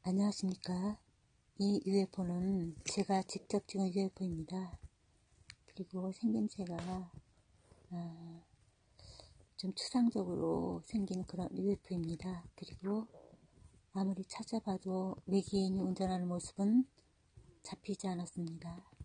안녕하십니까. 이 UFO는 제가 직접 찍은 UFO입니다. 그리고 생김새가 좀 추상적으로 생긴 그런 UFO입니다. 그리고 아무리 찾아봐도 외계인이 운전하는 모습은 잡히지 않았습니다.